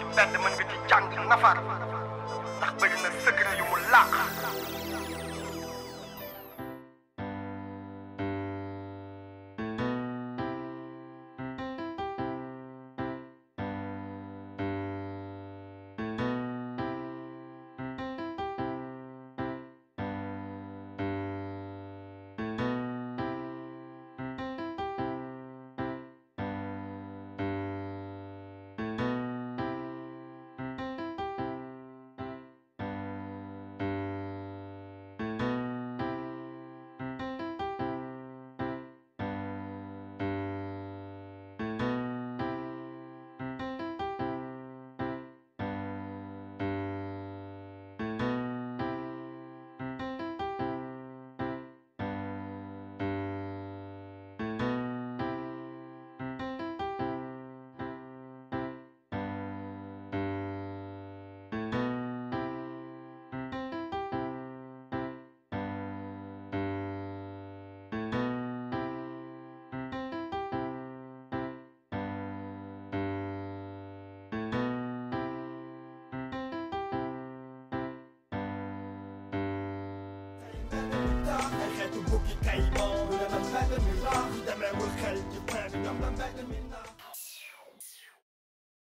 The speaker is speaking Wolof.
mbedd mën nga ci jàng nafar ndax bëri na secret yu mu làq. Boogie Caïman, le même bête de mirage, des mêmes crêtes qui prennent, comme un bête de minage.